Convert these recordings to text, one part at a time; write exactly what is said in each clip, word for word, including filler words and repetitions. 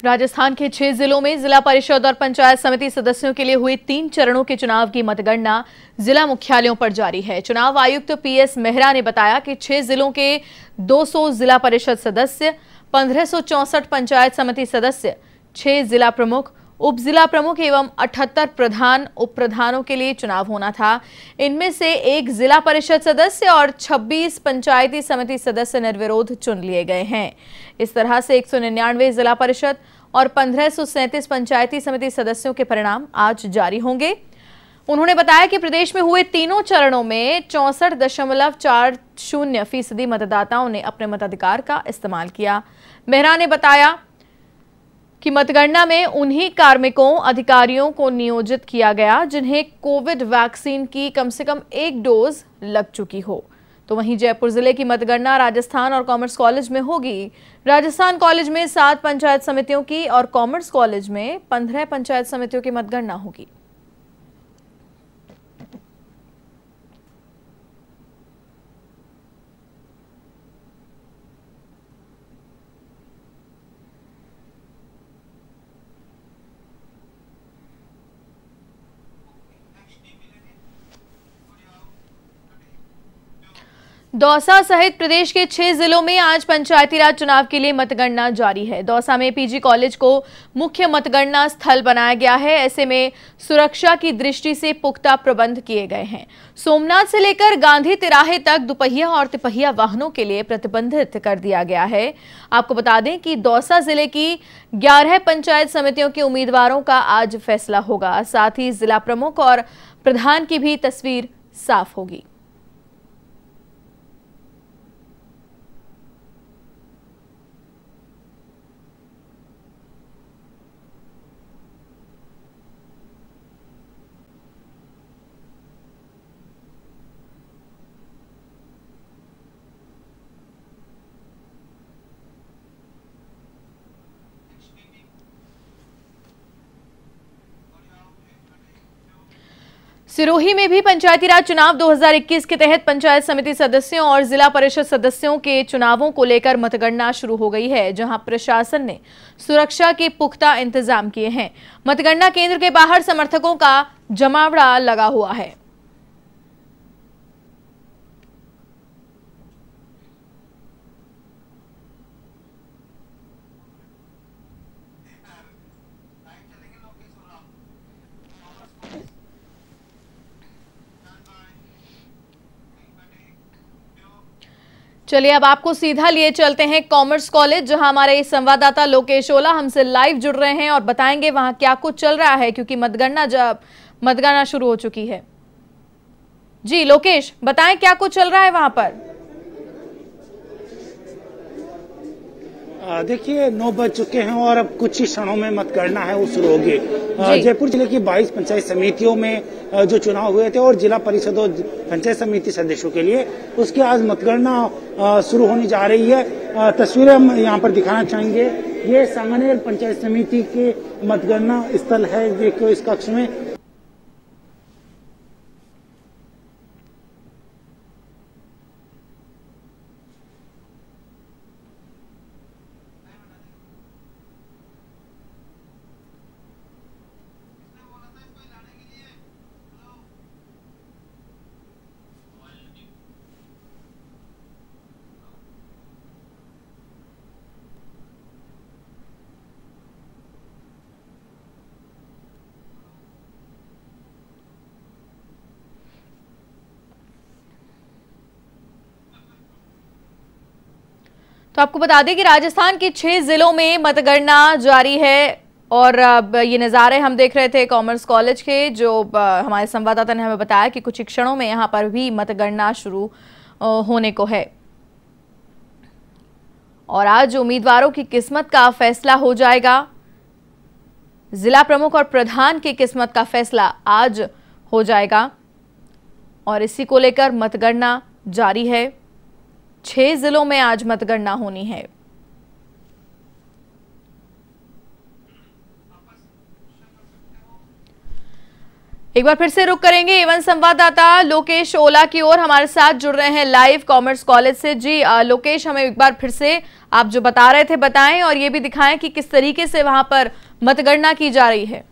राजस्थान के छह जिलों में जिला परिषद और पंचायत समिति सदस्यों के लिए हुई तीन चरणों के चुनाव की मतगणना जिला मुख्यालयों पर जारी है। चुनाव आयुक्त पीएस मेहरा ने बताया कि छह जिलों के दो सौ जिला परिषद सदस्य, पंद्रह सौ चौसठ पंचायत समिति सदस्य, छह जिला प्रमुख, उप जिला प्रमुख एवं अठहत्तर प्रधान उप प्रधानों के लिए चुनाव होना था। इनमें से एक जिला परिषद सदस्य और छब्बीस पंचायती समिति सदस्य निर्विरोध चुन लिए गए हैं। इस तरह से एक सौ निन्यानवे जिला परिषद और पंद्रह सौ सैंतीस पंचायती समिति सदस्यों के परिणाम आज जारी होंगे। उन्होंने बताया कि प्रदेश में हुए तीनों चरणों में चौसठ दशमलव चार शून्य फीसदी मतदाताओं ने अपने मताधिकार का इस्तेमाल किया। मेहरा ने बताया कि मतगणना में उन्हीं कार्मिकों, अधिकारियों को नियोजित किया गया जिन्हें कोविड वैक्सीन की कम से कम एक डोज लग चुकी हो। तो वहीं जयपुर जिले की मतगणना राजस्थान और कॉमर्स कॉलेज में होगी। राजस्थान कॉलेज में सात पंचायत समितियों की और कॉमर्स कॉलेज में पंद्रह पंचायत समितियों की मतगणना होगी। दौसा सहित प्रदेश के छह जिलों में आज पंचायती राज चुनाव के लिए मतगणना जारी है। दौसा में पीजी कॉलेज को मुख्य मतगणना स्थल बनाया गया है। ऐसे में सुरक्षा की दृष्टि से पुख्ता प्रबंध किए गए हैं। सोमनाथ से लेकर गांधी तिराहे तक दुपहिया और तिपहिया वाहनों के लिए प्रतिबंधित कर दिया गया है। आपको बता दें कि दौसा जिले की ग्यारह पंचायत समितियों के उम्मीदवारों का आज फैसला होगा। साथ ही जिला प्रमुख और प्रधान की भी तस्वीर साफ होगी। सिरोही में भी पंचायती राज चुनाव दो हज़ार इक्कीस के तहत पंचायत समिति सदस्यों और जिला परिषद सदस्यों के चुनावों को लेकर मतगणना शुरू हो गई है, जहां प्रशासन ने सुरक्षा के पुख्ता इंतजाम किए हैं। मतगणना केंद्र के बाहर समर्थकों का जमावड़ा लगा हुआ है। चलिए अब आपको सीधा लिए चलते हैं कॉमर्स कॉलेज, जहां हमारे संवाददाता लोकेश ओला हमसे लाइव जुड़ रहे हैं और बताएंगे वहां क्या कुछ चल रहा है, क्योंकि मतगणना जब मतगणना शुरू हो चुकी है। जी लोकेश, बताएं क्या कुछ चल रहा है वहां पर। देखिए नौ बज चुके हैं और अब कुछ ही क्षणों में मतगणना है वो शुरू होगी। जयपुर जिले की बाईस पंचायत समितियों में जो चुनाव हुए थे और जिला परिषद और पंचायत समिति सदस्यों के लिए, उसकी आज मतगणना शुरू होने जा रही है। तस्वीरें हम यहाँ पर दिखाना चाहेंगे। ये सांगनेर पंचायत समिति के मतगणना स्थल है। देखो इस कक्ष में तो आपको बता दें कि राजस्थान के छह जिलों में मतगणना जारी है और अब ये नज़ारे हम देख रहे थे कॉमर्स कॉलेज के, जो हमारे संवाददाता ने हमें बताया कि कुछ ही क्षणों में यहाँ पर भी मतगणना शुरू होने को है और आज उम्मीदवारों की किस्मत का फैसला हो जाएगा। जिला प्रमुख और प्रधान की किस्मत का फैसला आज हो जाएगा और इसी को लेकर मतगणना जारी है। छह जिलों में आज मतगणना होनी है। एक बार फिर से रुक करेंगे एवन संवाददाता लोकेश ओला की ओर हमारे साथ जुड़ रहे हैं लाइव कॉमर्स कॉलेज से। जी लोकेश, हमें एक बार फिर से आप जो बता रहे थे बताएं और ये भी दिखाएं कि किस तरीके से वहां पर मतगणना की जा रही है।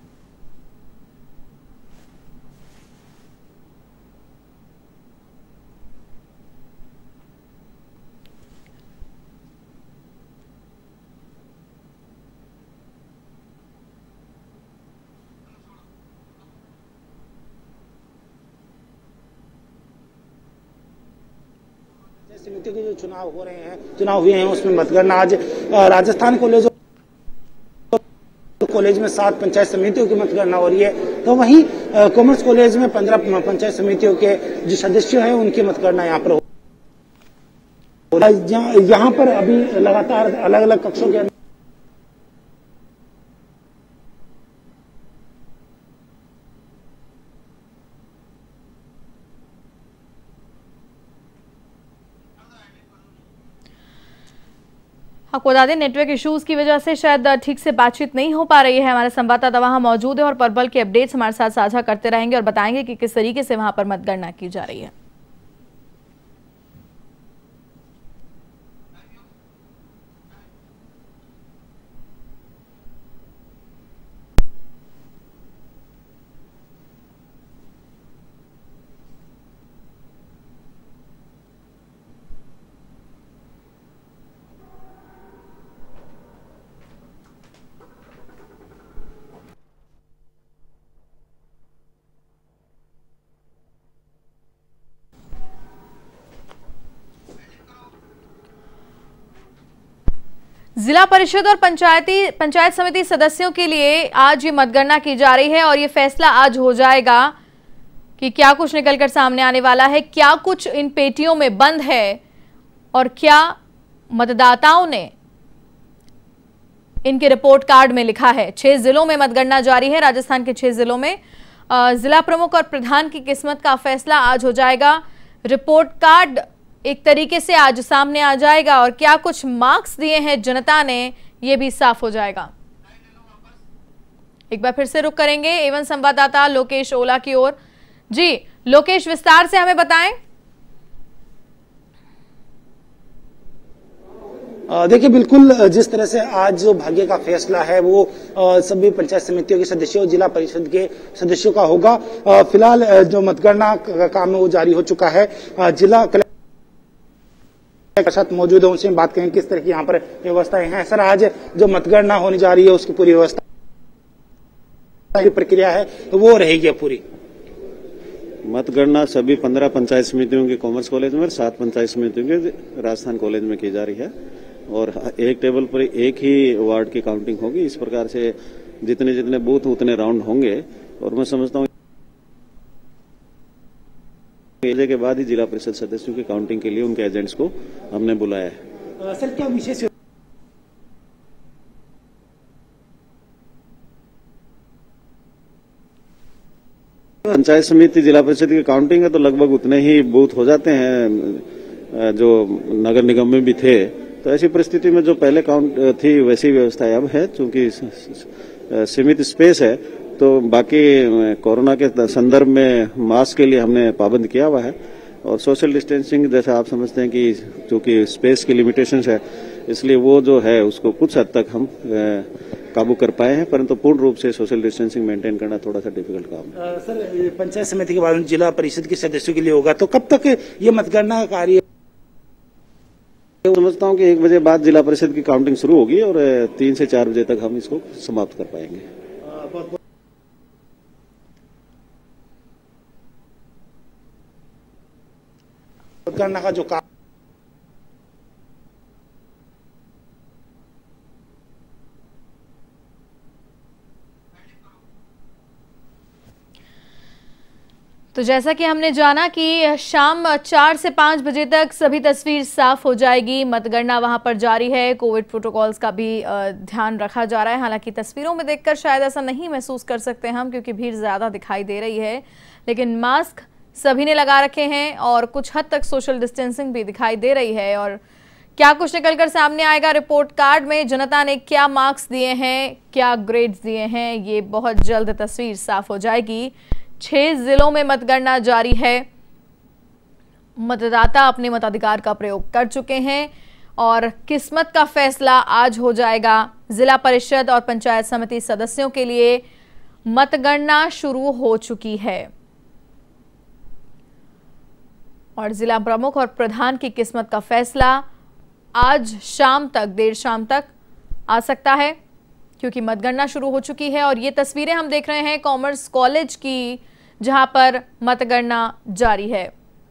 समितियों के जो चुनाव हो रहे हैं चुनाव हुए हैं उसमें मतगणना आज राजस्थान कॉलेज कॉलेज में सात पंचायत समितियों की मतगणना हो रही है, तो वहीं कॉमर्स कॉलेज में पंद्रह पंचायत समितियों के जो सदस्य हैं उनकी मतगणना यहाँ पर हो रही है। यहाँ पर अभी लगातार अलग अलग कक्षों के आपको बता दें नेटवर्क इश्यूज की वजह से शायद ठीक से बातचीत नहीं हो पा रही है। हमारे संवाददाता वहां मौजूद है और परबल के अपडेट्स हमारे साथ साझा करते रहेंगे और बताएंगे कि किस तरीके से वहां पर मतगणना की जा रही है। जिला परिषद और पंचायती पंचायत समिति सदस्यों के लिए आज ये मतगणना की जा रही है और ये फैसला आज हो जाएगा कि क्या कुछ निकलकर सामने आने वाला है, क्या कुछ इन पेटियों में बंद है और क्या मतदाताओं ने इनके रिपोर्ट कार्ड में लिखा है। छह जिलों में मतगणना जारी है, राजस्थान के छह जिलों में जिला प्रमुख और प्रधान की किस्मत का फैसला आज हो जाएगा। रिपोर्ट कार्ड एक तरीके से आज सामने आ जाएगा और क्या कुछ मार्क्स दिए हैं जनता ने ये भी साफ हो जाएगा। एक बार फिर से रुक करेंगे एवं संवाददाता लोकेश ओला की ओर। जी लोकेश, विस्तार से हमें बताएं। देखिए बिल्कुल जिस तरह से आज जो भाग्य का फैसला है वो सभी पंचायत समितियों के सदस्यों जिला परिषद के सदस्यों का होगा। फिलहाल जो मतगणना का काम है वो जारी हो चुका है। जिला के साथ मौजूद है, उनसे बात करें किस तरह की यहाँ पर व्यवस्थाएं हैं। सर, आज जो मतगणना होने जा रही है उसकी पूरी व्यवस्था प्रक्रिया है तो वो रहेगी पूरी? मतगणना सभी पंद्रह पंचायत समितियों के कॉमर्स कॉलेज में और सात पंचायत समितियों के राजस्थान कॉलेज में की जा रही है और एक टेबल पर एक ही वार्ड की काउंटिंग होगी। इस प्रकार से जितने जितने बूथ उतने राउंड होंगे और मैं समझता हूँ के बाद ही जिला परिषद सदस्यों की काउंटिंग के लिए उनके एजेंट्स को हमने बुलाया है। सर, क्या विशेष पंचायत समिति जिला परिषद की काउंटिंग है तो लगभग उतने ही बूथ हो जाते हैं जो नगर निगम में भी थे, तो ऐसी परिस्थिति में जो पहले काउंट थी वैसी व्यवस्था अब है। चूंकि सीमित स्पेस है तो बाकी कोरोना के संदर्भ में मास्क के लिए हमने पाबंद किया हुआ है और सोशल डिस्टेंसिंग जैसा आप समझते हैं कि चूंकि स्पेस की लिमिटेशंस है इसलिए वो जो है उसको कुछ हद तक हम काबू कर पाए हैं, परंतु पूर्ण रूप से सोशल डिस्टेंसिंग मेंटेन करना थोड़ा सा डिफिकल्ट काम है। सर, पंचायत समिति के बाद जिला परिषद के सदस्यों के लिए होगा तो कब तक ये मतगणना कार्य? समझता हूँ कि एक बजे बाद जिला परिषद की काउंटिंग शुरू होगी और तीन से चार बजे तक हम इसको समाप्त कर पाएंगे। मतगणना का जो काम तो जैसा कि हमने जाना कि शाम चार से पांच बजे तक सभी तस्वीर साफ हो जाएगी। मतगणना वहां पर जारी है, कोविड प्रोटोकॉल्स का भी ध्यान रखा जा रहा है। हालांकि तस्वीरों में देखकर शायद ऐसा नहीं महसूस कर सकते हम क्योंकि भीड़ ज्यादा दिखाई दे रही है, लेकिन मास्क सभी ने लगा रखे हैं और कुछ हद तक सोशल डिस्टेंसिंग भी दिखाई दे रही है। और क्या कुछ निकलकर सामने आएगा रिपोर्ट कार्ड में, जनता ने क्या मार्क्स दिए हैं, क्या ग्रेड्स दिए हैं, ये बहुत जल्द तस्वीर साफ हो जाएगी। छह जिलों में मतगणना जारी है। मतदाता अपने मताधिकार का प्रयोग कर चुके हैं और किस्मत का फैसला आज हो जाएगा। जिला परिषद और पंचायत समिति सदस्यों के लिए मतगणना शुरू हो चुकी है और जिला प्रमुख और प्रधान की किस्मत का फैसला आज शाम तक, देर शाम तक आ सकता है, क्योंकि मतगणना शुरू हो चुकी है। और ये तस्वीरें हम देख रहे हैं कॉमर्स कॉलेज की, जहां पर मतगणना जारी है।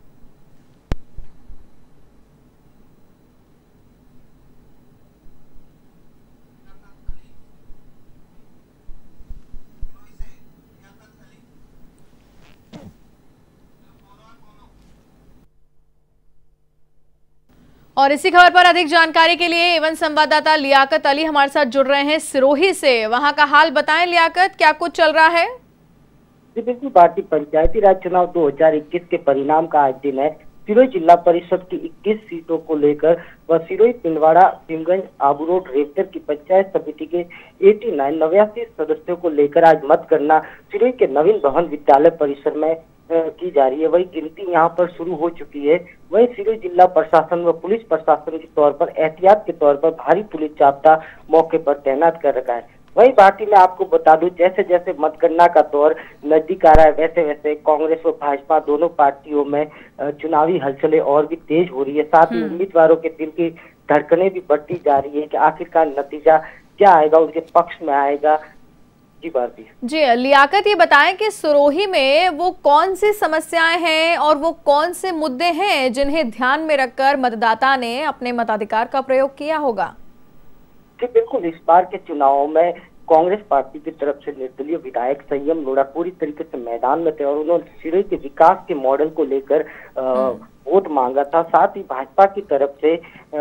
और इसी खबर पर अधिक जानकारी के लिए एवं संवाददाता लियाकत अली हमारे साथ जुड़ रहे हैं सिरोही से। वहां का हाल बताएं लियाकत, क्या कुछ चल रहा है? जी बिल्कुल, भारतीय पंचायती राज चुनाव दो हज़ार इक्कीस के परिणाम का आज दिन है। सिरोही जिला परिषद की इक्कीस सीटों को लेकर व सिरोही, पिंडवाड़ा, भीमगंज, आबू रोड, रेवतर की पंचायत समिति के नवासी नवासी सदस्यों को लेकर आज मतगणना सिरोही के नवीन भवन विद्यालय परिसर में की जा रही है। वही गिनती यहां पर शुरू हो चुकी है। वही सिरोही जिला प्रशासन व पुलिस प्रशासन के तौर पर एहतियात के तौर पर भारी पुलिस जाब्ता मौके पर तैनात कर रखा है। वही भारती में आपको बता दूं, जैसे जैसे मतगणना का दौर नजदीक आ रहा है, वैसे वैसे कांग्रेस व भाजपा दोनों पार्टियों में चुनावी हलचलें और भी तेज हो रही है। साथ ही उम्मीदवारों के दिल की धड़कनें भी बढ़ती जा रही है कि आखिरकार नतीजा क्या आएगा, उनके पक्ष में आएगा। जी भारती जी लियाकत, ये बताएं कि सिरोही में वो कौन सी समस्याएं हैं और वो कौन से मुद्दे हैं जिन्हें ध्यान में रखकर मतदाता ने अपने मताधिकार का प्रयोग किया होगा? जी बिल्कुल, इस बार के चुनावों में कांग्रेस पार्टी की तरफ से निर्दलीय विधायक संयम लोढ़ा पूरी तरीके से मैदान में थे और उन्होंने सिरोही के विकास के मॉडल को लेकर वोट मांगा था। साथ ही भाजपा की तरफ से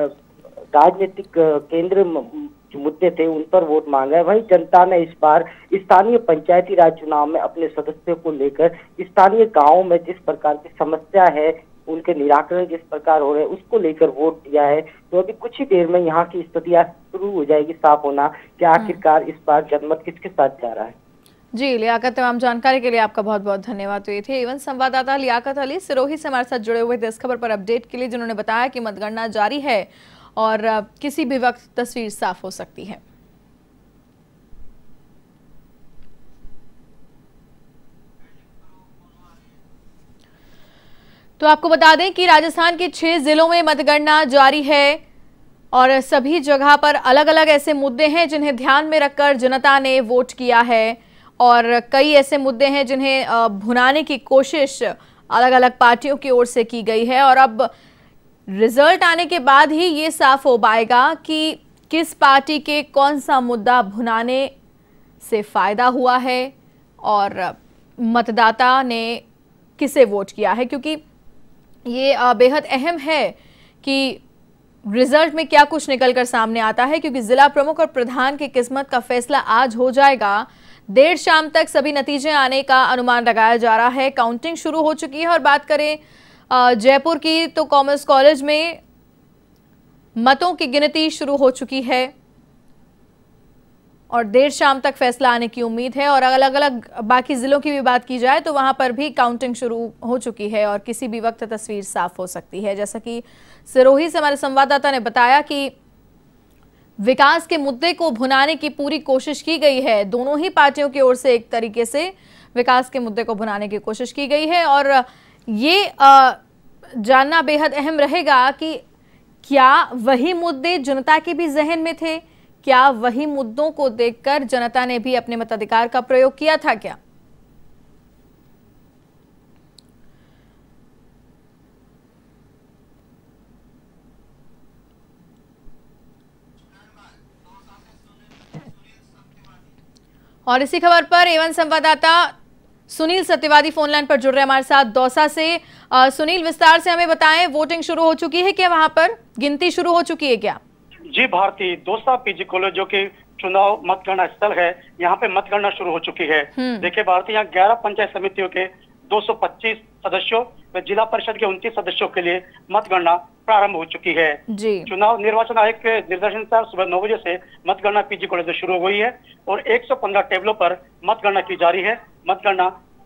राजनीतिक केंद्र मुद्दे थे, उन पर वोट मांगा है। वहीं जनता ने इस बार स्थानीय पंचायती राज चुनाव में अपने सदस्यों को लेकर स्थानीय गांवों में जिस प्रकार की समस्या है, उनके निराकरण जिस प्रकार हो रहे हैं, उसको लेकर वोट दिया है। तो अभी कुछ ही देर में यहाँ की स्थितियां शुरू हो जाएगी साफ होना कि आखिरकार इस बार जनमत किसके साथ जा रहा है। जी लियाकत, तमाम जानकारी के लिए आपका बहुत बहुत धन्यवाद। तो ये थे एवं संवाददाता लियाकत अली सिरोही से हमारे साथ जुड़े हुए थे इस खबर पर अपडेट के लिए, जिन्होंने बताया कि मतगणना जारी है और किसी भी वक्त तस्वीर साफ हो सकती है। तो आपको बता दें कि राजस्थान के छह जिलों में मतगणना जारी है और सभी जगह पर अलग अलग ऐसे मुद्दे हैं जिन्हें ध्यान में रखकर जनता ने वोट किया है और कई ऐसे मुद्दे हैं जिन्हें भुनाने की कोशिश अलग अलग पार्टियों की ओर से की गई है। और अब रिजल्ट आने के बाद ही ये साफ हो पाएगा कि किस पार्टी के कौन सा मुद्दा भुनाने से फायदा हुआ है और मतदाता ने किसे वोट किया है, क्योंकि ये बेहद अहम है कि रिजल्ट में क्या कुछ निकलकर सामने आता है, क्योंकि जिला प्रमुख और प्रधान की किस्मत का फैसला आज हो जाएगा। देर शाम तक सभी नतीजे आने का अनुमान लगाया जा रहा है। काउंटिंग शुरू हो चुकी है और बात करें जयपुर की तो कॉमर्स कॉलेज में मतों की गिनती शुरू हो चुकी है और देर शाम तक फैसला आने की उम्मीद है। और अलग अलग बाकी जिलों की भी बात की जाए तो वहां पर भी काउंटिंग शुरू हो चुकी है और किसी भी वक्त तस्वीर साफ हो सकती है। जैसा कि सिरोही से हमारे संवाददाता ने बताया कि विकास के मुद्दे को भुनाने की पूरी कोशिश की गई है। दोनों ही पार्टियों की ओर से एक तरीके से विकास के मुद्दे को भुनाने की कोशिश की गई है और ये आ, जानना बेहद अहम रहेगा कि क्या वही मुद्दे जनता के भी जहन में थे, क्या वही मुद्दों को देखकर जनता ने भी अपने मताधिकार का प्रयोग किया था क्या? और इसी खबर पर एवं संवाददाता सुनील सत्यवादी फोन लाइन पर जुड़ रहे हमारे साथ दौसा से। आ, सुनील, विस्तार से हमें बताएं, वोटिंग शुरू हो चुकी है क्या, वहां पर गिनती शुरू हो चुकी है क्या? जी भारती, दौसा पीजी कॉलेज जो कि चुनाव मतगणना स्थल है, यहाँ पे मतगणना शुरू हो चुकी है। देखिए भारती, यहाँ ग्यारह पंचायत समितियों के दो सौ पच्चीस सदस्यों व जिला परिषद के उनतीस सदस्यों के लिए मतगणना प्रारंभ हो चुकी है। जी। चुनाव निर्वाचन आयोग के निर्देशानुसार सुबह नौ बजे से मतगणना पीजी कॉलेज में शुरू हो गई है और एक सौ पंद्रह टेबलों पर मतगणना की जा रही है। मतगणना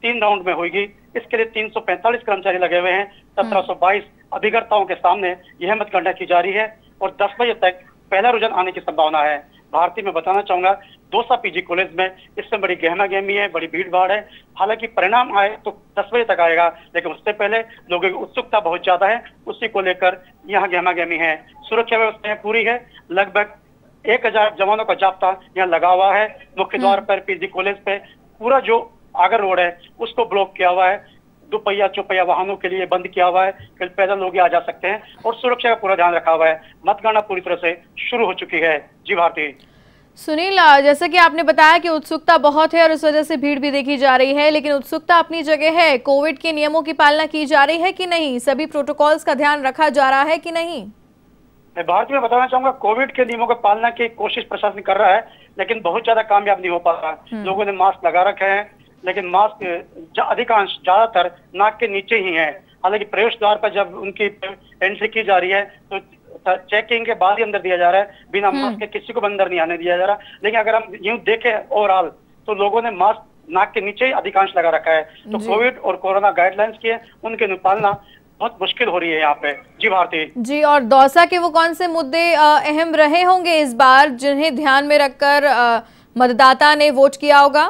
तीन राउंड में होगी। इसके लिए तीन सौ पैंतालीस कर्मचारी लगे हुए हैं। सत्रह सौ बाईस अभिकर्ताओं के सामने यह मतगणना की जा रही है और दस बजे तक पहला रुझान आने की संभावना है। भारतीय, मैं बताना चाहूंगा, दौसा पीजी कॉलेज में इसमें बड़ी गहमा गहमी है, बड़ी भीड़ भाड़ है। हालांकि परिणाम आए तो दस बजे तक आएगा, लेकिन उससे पहले लोगों की उत्सुकता बहुत ज्यादा है, उसी को लेकर यहाँ गहमा गहमी है। सुरक्षा व्यवस्था पूरी है, लगभग एक हजार जवानों का जाब्ता यहाँ लगा हुआ है। मुख्य द्वार पर पीजी कॉलेज पे पूरा जो आगर रोड है उसको ब्लॉक किया हुआ है, दोपहिया चौपहिया वाहनों के लिए बंद किया हुआ है, कल पैदल लोग आ जा सकते हैं और सुरक्षा का पूरा ध्यान रखा हुआ है। मतगणना पूरी तरह से शुरू हो चुकी है। जी भारती। सुनील, जैसे कि आपने बताया कि उत्सुकता बहुत है और इस वजह से भीड़ भी देखी जा रही है, लेकिन उत्सुकता अपनी जगह है, कोविड के नियमों की पालना की जा रही है कि नहीं, सभी प्रोटोकॉल्स का ध्यान रखा जा रहा है कि नहीं? मैं भारत में बताना चाहूंगा, कोविड के नियमों की पालना की कोशिश प्रशासन कर रहा है, लेकिन बहुत ज्यादा कामयाब नहीं हो पा रहा। लोगों ने मास्क लगा रखे हैं, लेकिन मास्क अधिकांश ज्यादातर नाक के नीचे ही है। हालांकि प्रवेश द्वार पर जब उनकी एंट्री की जा रही है तो चेकिंग के बाद ही अंदर दिया जा रहा है, बिना मास्क के किसी को अंदर नहीं आने दिया जा रहा। लेकिन अगर हम यूं देखें ओवरऑल तो लोगों ने मास्क नाक के नीचे ही अधिकांश लगा रखा है। तो कोविड और कोरोना गाइडलाइंस की है, उनके अनुपालना बहुत मुश्किल हो रही है यहाँ पे। जी भारती जी, और दौसा के वो कौन से मुद्दे अहम रहे होंगे इस बार, जिन्हें ध्यान में रखकर मतदाता ने वोट किया होगा?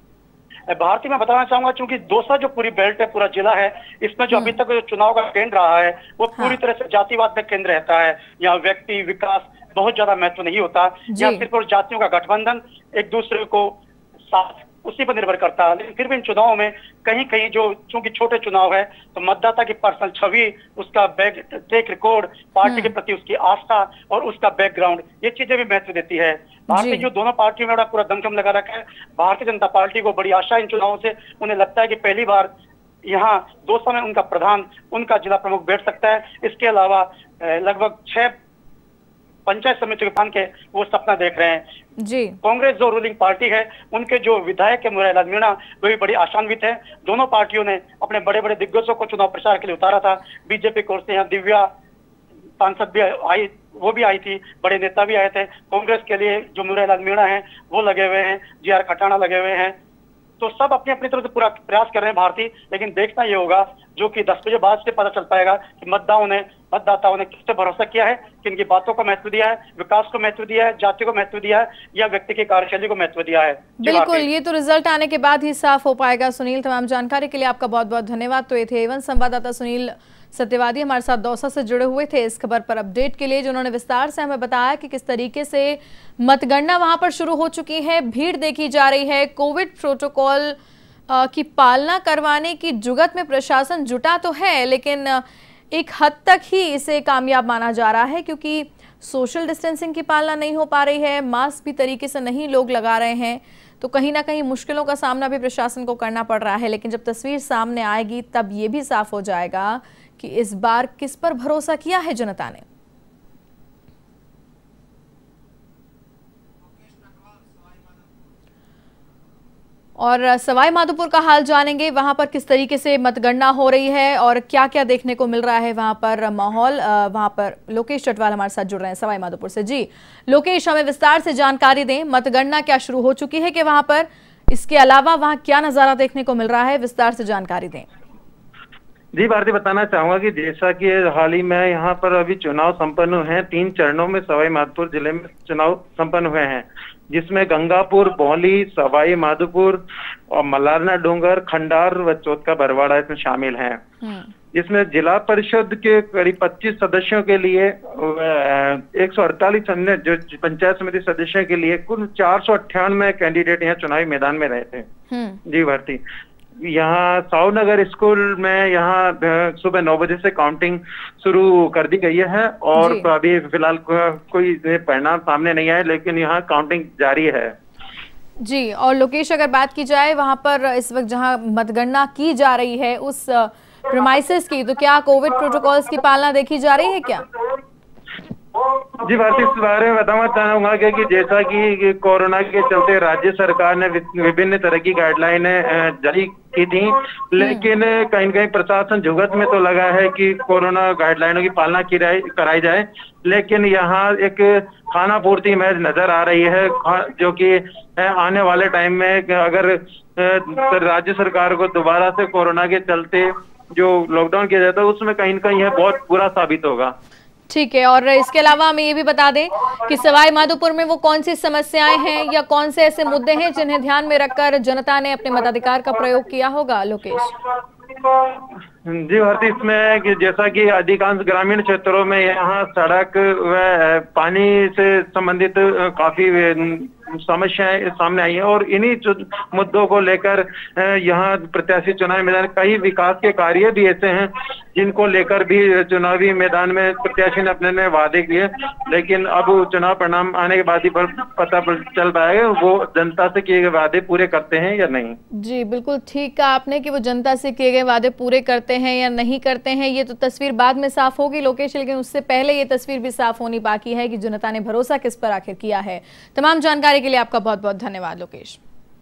भारतीय, मैं बताना चाहूंगा, चूंकि दौसा जो पूरी बेल्ट है, पूरा जिला है, इसमें जो अभी तक जो चुनाव का केंद्र रहा है वो पूरी हाँ। तरह से जातिवाद में केंद्र रहता है। यहाँ व्यक्ति विकास बहुत ज्यादा महत्व नहीं होता। यहाँ सिर्फ और जातियों का गठबंधन एक दूसरे को साथ उसी पर निर्भर करता है। लेकिन फिर भी इन चुनावों में कहीं कहीं जो चूंकि छोटे चुनाव है तो मतदाता की पर्सनल छवि, उसका बैक ट्रैक रिकॉर्ड, पार्टी के प्रति उसकी आस्था और उसका बैकग्राउंड, ये चीजें भी महत्व देती है। भारतीय जो दोनों पार्टियों में पूरा दमखम लगा रखा है। भारतीय जनता पार्टी को बड़ी आशा इन चुनावों से, उन्हें लगता है कि पहली बार यहाँ दौसा में उनका प्रधान, उनका जिला प्रमुख बैठ सकता है। इसके अलावा लगभग छह पंचायत समिति के के वो सपना देख रहे हैं। जी, कांग्रेस जो रूलिंग पार्टी है, उनके जो विधायक है मुरारीलाल मीणा, वो भी बड़ी आशान्वित है। दोनों पार्टियों ने अपने बड़े बड़े दिग्गजों को चुनाव प्रचार के लिए उतारा था। बीजेपी की ओर से यहाँ दिव्या सांसद भी आई, वो भी आई थी, बड़े नेता भी आए थे। कांग्रेस के लिए जो मुरारीलाल मीणा है वो लगे हुए हैं, जी आर खटाना लगे हुए हैं। तो सब अपनी अपनी तरफ से पूरा प्रयास कर रहे हैं भारतीय। लेकिन देखना ये होगा, जो कि दस बजे बाद से पता चल पाएगा कि मतदाताओं ने मतदाताओं ने किस पे भरोसा किया है, कि इनकी बातों को महत्व दिया है, विकास को महत्व दिया है, जाति को महत्व दिया है, या व्यक्ति की कार्यशैली को महत्व दिया है। बिल्कुल, ये तो रिजल्ट आने के बाद ही साफ हो पाएगा। सुनील, तमाम जानकारी के लिए आपका बहुत बहुत धन्यवाद। तो ये थे एवन संवाददाता सुनील सत्यवादी, हमारे साथ दौसा से जुड़े हुए थे इस खबर पर अपडेट के लिए, जिन्होंने विस्तार से हमें बताया कि किस तरीके से मतगणना वहां पर शुरू हो चुकी है, भीड़ देखी जा रही है, कोविड प्रोटोकॉल की पालना करवाने की जुगत में प्रशासन जुटा तो है, लेकिन एक हद तक ही इसे कामयाब माना जा रहा है, क्योंकि सोशल डिस्टेंसिंग की पालना नहीं हो पा रही है, मास्क भी तरीके से नहीं लोग लगा रहे हैं, तो कहीं ना कहीं मुश्किलों का सामना भी प्रशासन को करना पड़ रहा है। लेकिन जब तस्वीर सामने आएगी तब ये भी साफ हो जाएगा कि इस बार किस पर भरोसा किया है जनता ने। और सवाई माधोपुर का हाल जानेंगे, वहां पर किस तरीके से मतगणना हो रही है और क्या क्या देखने को मिल रहा है वहां पर माहौल। वहां पर लोकेश चटवाल हमारे साथ जुड़ रहे हैं सवाई माधोपुर से। जी लोकेश, हमें विस्तार से जानकारी दें, मतगणना क्या शुरू हो चुकी है कि वहां पर, इसके अलावा वहां क्या नजारा देखने को मिल रहा है, विस्तार से जानकारी दें। जी भारती, बताना चाहूंगा कि जैसा कि हाल ही में यहाँ पर अभी चुनाव संपन्न हुए हैं, तीन चरणों में सवाई माधोपुर जिले में चुनाव संपन्न हुए हैं, जिसमें गंगापुर, बौली, सवाई माधोपुर और मलारना डूंगर, खंडार व चौथ का बरवाड़ा इसमें शामिल हैं। इसमें जिला परिषद के करीब पच्चीस सदस्यों के लिए एक सौ अड़तालीस अन्य जो पंचायत समिति सदस्यों के लिए कुल चार सौ अट्ठानवे कैंडिडेट यहाँ चुनावी मैदान में रहे थे। जी भारती, यहाँ सावनगर स्कूल में यहाँ सुबह नौ बजे से काउंटिंग शुरू कर दी गई है और अभी फिलहाल कोई परिणाम सामने नहीं आए, लेकिन यहाँ काउंटिंग जारी है। जी, और लोकेश, अगर बात की जाए वहां पर इस वक्त जहां मतगणना की जा रही है उस प्रीमाइसेस की, तो क्या कोविड प्रोटोकॉल्स की पालना देखी जा रही है क्या? जी भारती, इस बारे में बताना चाहूंगा कि, कि जैसा कि कोरोना के चलते राज्य सरकार ने विभिन्न तरह की गाइडलाइनें जारी की थी, लेकिन कहीं कहीं प्रशासन जुगत में तो लगा है कि कोरोना गाइडलाइनों की पालना की कराई जाए, लेकिन यहाँ एक खाना पूर्ति महज नजर आ रही है, जो कि आने वाले टाइम में अगर राज्य सरकार को दोबारा से कोरोना के चलते जो लॉकडाउन किया जाता है उसमें कहीं ना कहीं यह बहुत बुरा साबित होगा। ठीक है, और इसके अलावा हमें ये भी बता दें कि सवाई माधोपुर में वो कौन सी समस्याएं हैं या कौन से ऐसे मुद्दे हैं जिन्हें ध्यान में रखकर जनता ने अपने मताधिकार का प्रयोग किया होगा। लोकेश जी भारती, इसमें कि जैसा कि अधिकांश ग्रामीण क्षेत्रों में यहाँ सड़क व पानी से संबंधित काफी समस्याएं सामने आई हैं और इन्हीं मुद्दों को लेकर यहाँ प्रत्याशी चुनावी मैदान कई विकास के कार्य भी ऐसे हैं जिनको लेकर भी चुनावी मैदान में प्रत्याशी ने अपने ने वादे किए, लेकिन अब चुनाव परिणाम आने के बाद ही पता चल पाएगा वो जनता से किए गए वादे पूरे करते हैं या नहीं। जी बिल्कुल ठीक कहा आपने कि वो जनता से किए गए वादे पूरे करते हैं या नहीं करते हैं, ये तो तस्वीर बाद में साफ होगी लोकेश, लेकिन उससे पहले ये तस्वीर भी साफ होनी बाकी है कि जनता ने भरोसा किस पर आखिर किया है। तमाम जानकारी के लिए आपका बहुत बहुत धन्यवाद लोकेश।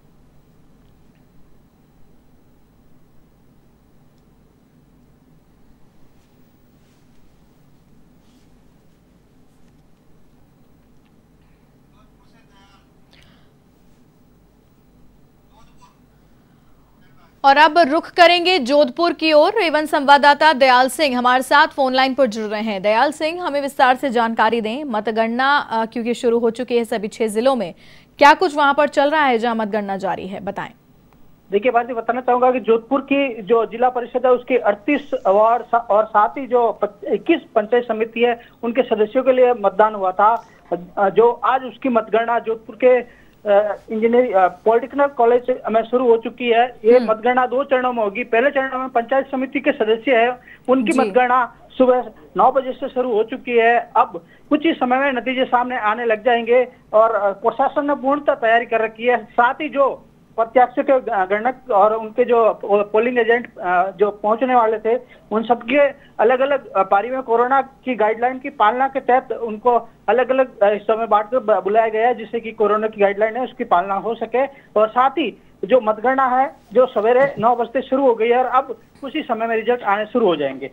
और अब रुख करेंगे जोधपुर की ओर। एवं संवाददाता दयाल सिंह हमारे साथ फोन लाइन पर जुड़ रहे हैं। दयाल सिंह, हमें विस्तार से जानकारी दें, मतगणना क्योंकि शुरू हो चुकी है सभी छह जिलों में, क्या कुछ वहां पर चल रहा है जहां मतगणना जारी है, बताएं। देखिए भारती, बताना चाहूंगा कि जोधपुर की जो जिला परिषद है उसके अड़तीस वार्ड और साथ ही जो इक्कीस पंचायत समिति है उनके सदस्यों के लिए मतदान हुआ था, जो आज उसकी मतगणना जोधपुर के इंजीनियरिंग पॉलिटेक्निक कॉलेज में शुरू हो चुकी है। ये मतगणना दो चरणों में होगी। पहले चरण में पंचायत समिति के सदस्य है उनकी मतगणना सुबह नौ बजे से शुरू हो चुकी है। अब कुछ ही समय में नतीजे सामने आने लग जाएंगे और प्रशासन ने पूर्णतः तैयारी कर रखी है। साथ ही जो प्रत्याशियों के गणक और उनके जो पोलिंग एजेंट जो पहुंचने वाले थे उन सबके अलग अलग पारी में कोरोना की गाइडलाइन की पालना के तहत उनको अलग अलग हिस्सों में बांट कर बुलाया गया है, जिससे कि कोरोना की गाइडलाइन है उसकी पालना हो सके। और साथ ही जो मतगणना है जो सवेरे नौ बजे शुरू हो गई है और अब कुछ ही समय में रिजल्ट आने शुरू हो जाएंगे।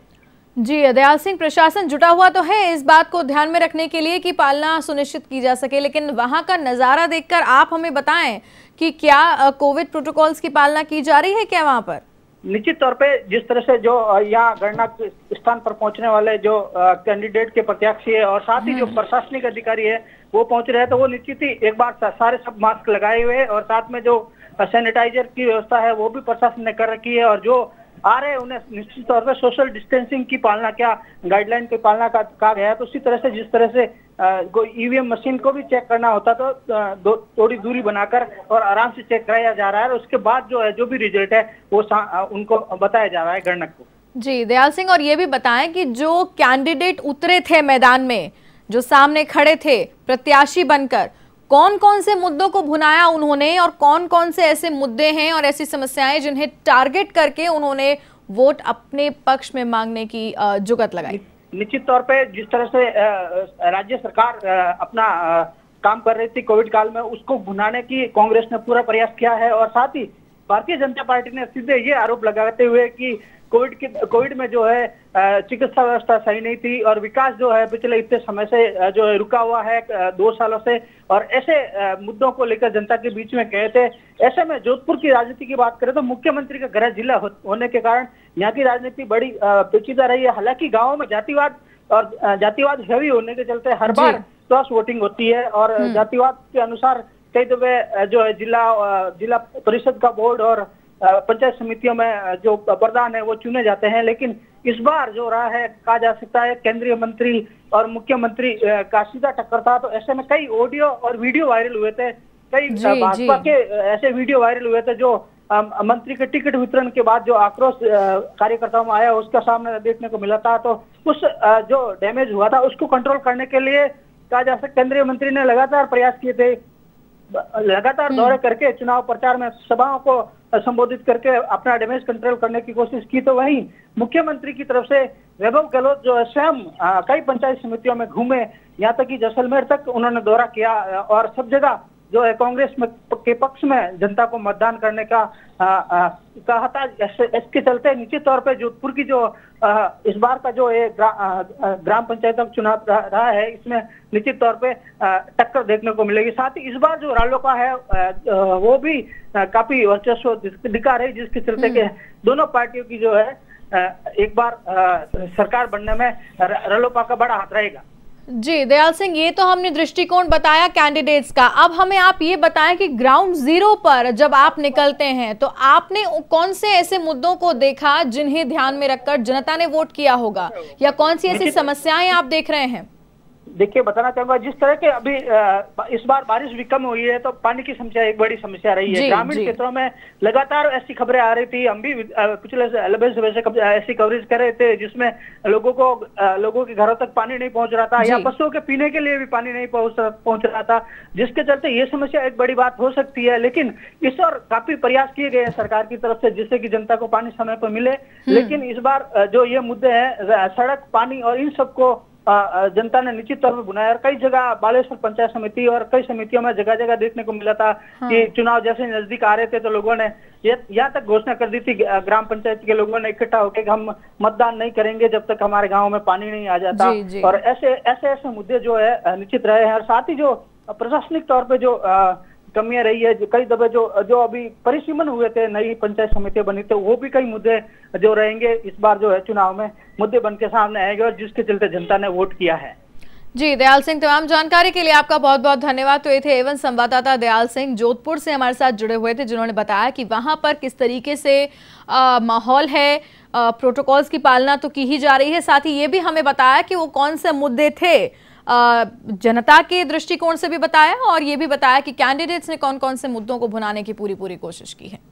जी दयाल सिंह, प्रशासन जुटा हुआ तो है इस बात को ध्यान में रखने के लिए कि पालना सुनिश्चित की जा सके, लेकिन वहां का नजारा देखकर आप हमें बताएं कि क्या कोविड प्रोटोकॉल्स की पालना की जा रही है क्या वहां पर? निश्चित तौर पे जिस तरह से जो यहाँ गणना स्थान पर पहुंचने वाले जो कैंडिडेट के प्रत्याशी है और साथ ही जो प्रशासनिक अधिकारी है वो पहुंच रहे हैं, तो वो निश्चित ही एक बार सारे सब मास्क लगाए हुए और साथ में जो सैनिटाइजर की व्यवस्था है वो भी प्रशासन ने कर रखी है। और जो आ रहे हैं उन्हें निश्चित तौर पर सोशल डिस्टेंसिंग की पालना, क्या गाइडलाइन की पालना का कहा गया है, तो उसी तरह से जिस तरह से कोई ईवीएम मशीन को भी चेक करना होता तो दो थोड़ी दूरी बनाकर और आराम से चेक कराया जा रहा है और उसके बाद जो है जो भी रिजल्ट है वो उनको बताया जा रहा है गणक को। जी दयाल सिंह, और ये भी बताएं कि जो कैंडिडेट उतरे थे मैदान में, जो सामने खड़े थे प्रत्याशी बनकर, कौन कौन से मुद्दों को भुनाया उन्होंने और कौन कौन से ऐसे मुद्दे हैं और ऐसी समस्याएं जिन्हें टारगेट करके उन्होंने वोट अपने पक्ष में मांगने की जुगत लगाई? निश्चित तौर पे जिस तरह से राज्य सरकार अपना काम कर रही थी कोविड काल में, उसको भुनाने की कांग्रेस ने पूरा प्रयास किया है। और साथ ही भारतीय जनता पार्टी ने सीधे ये आरोप लगाते हुए कि कोविड के कोविड में जो है चिकित्सा व्यवस्था सही नहीं थी और विकास जो है पिछले इतने समय से जो है रुका हुआ है दो सालों से, और ऐसे मुद्दों को लेकर जनता के बीच में कहे थे। ऐसे में जोधपुर की राजनीति की बात करें तो मुख्यमंत्री का गृह जिला हो, होने के कारण यहाँ की राजनीति बड़ी पेचीदा रही है। हालांकि गाँव में जातिवाद और जातिवाद हैवी होने के चलते हर बार क्रॉस वोटिंग होती है और जातिवाद के अनुसार कई दफे जो है जिला जिला परिषद का बोर्ड और पंचायत समितियों में जो प्रधान है वो चुने जाते हैं। लेकिन इस बार जो रहा है कहा जा सकता है केंद्रीय मंत्री और मुख्यमंत्री का सीधा टक्कर था। तो ऐसे में कई ऑडियो और वीडियो वायरल हुए थे, कई भाजपा के ऐसे वीडियो वायरल हुए थे जो मंत्री के टिकट वितरण के बाद जो आक्रोश कार्यकर्ताओं में आया उसका सामने देखने को मिला था। तो उस जो डैमेज हुआ था उसको कंट्रोल करने के लिए कहा जा सकता केंद्रीय मंत्री ने लगातार प्रयास किए थे लगातार दौरे करके चुनाव प्रचार में सभाओं को संबोधित करके अपना डैमेज कंट्रोल करने की कोशिश की, तो वहीं मुख्यमंत्री की तरफ से वैभव गहलोत जो है स्वयं कई पंचायत समितियों में घूमे, यहाँ तक कि जैसलमेर तक उन्होंने दौरा किया और सब जगह जो है कांग्रेस में के पक्ष में जनता को मतदान करने का आ, आ, कहा था। इसके चलते निश्चित तौर पे जोधपुर की जो आ, इस बार का जो है ग्रा, ग्राम पंचायतों का चुनाव रहा है, इसमें निश्चित तौर पे आ, टक्कर देखने को मिलेगी। साथ ही इस बार जो रालोपा है आ, वो भी आ, काफी वर्चस्व दिखा रही, जिसके चलते के दोनों पार्टियों की जो है आ, एक बार आ, सरकार बनने में रालोपा का बड़ा हाथ रहेगा। जी दयाल सिंह, ये तो हमने दृष्टिकोण बताया कैंडिडेट्स का। अब हमें आप ये बताएं कि ग्राउंड जीरो पर जब आप निकलते हैं तो आपने कौन से ऐसे मुद्दों को देखा जिन्हें ध्यान में रखकर जनता ने वोट किया होगा, या कौन सी ऐसी समस्याएं आप देख रहे हैं? देखिए, बताना चाहूंगा, जिस तरह के अभी आ, इस बार बारिश भी कम हुई है तो पानी की समस्या एक बड़ी समस्या रही है। ग्रामीण क्षेत्रों में लगातार ऐसी खबरें आ रही थी, हम भी पिछले लंबे समय से ऐसी कवरेज कर रहे थे, जिसमें लोगों को आ, लोगों के घरों तक पानी नहीं पहुंच रहा था, या पशुओं के पीने के लिए भी पानी नहीं पहुंच पहुंच रहा था, जिसके चलते ये समस्या एक बड़ी बात हो सकती है। लेकिन इस और काफी प्रयास किए गए हैं सरकार की तरफ से, जिससे कि जनता को पानी समय पर मिले। लेकिन इस बार जो ये मुद्दे हैं, सड़क, पानी और इन सबको जनता ने निश्चित तौर पर बुनाया। और कई जगह बालेश्वर पंचायत समिति और कई समितियों में जगह जगह देखने को मिला था कि चुनाव जैसे नजदीक आ रहे थे तो लोगों ने यहाँ तक घोषणा कर दी थी, ग्राम पंचायत के लोगों ने इकट्ठा होकर हम मतदान नहीं करेंगे जब तक हमारे गाँव में पानी नहीं आ जाता। जी, जी। और ऐसे ऐसे ऐसे मुद्दे जो है निश्चित रहे हैं। और साथ ही जो प्रशासनिक तौर पर जो कमियां रही है, कई दफे जो जो अभी परिसीमन हुए थे, नई पंचायत समितियां बनी थे, वो भी कई मुद्दे जो रहेंगे इस बार जो है चुनाव में मुद्दे बन के सामने आएंगे, और जिसके चलते जनता ने वोट किया है। जी दयाल सिंह, तमाम जानकारी के लिए आपका बहुत बहुत धन्यवाद। तो ये थे एवं संवाददाता दयाल सिंह जोधपुर से हमारे साथ जुड़े हुए थे, जिन्होंने बताया कि वहां पर किस तरीके से माहौल है, प्रोटोकॉल्स की पालना तो की ही जा रही है। साथ ही ये भी हमें बताया कि वो कौन से मुद्दे थे, जनता के दृष्टिकोण से भी बताया, और ये भी बताया कि कैंडिडेट्स ने कौन कौन से मुद्दों को भुनाने की पूरी पूरी कोशिश की है।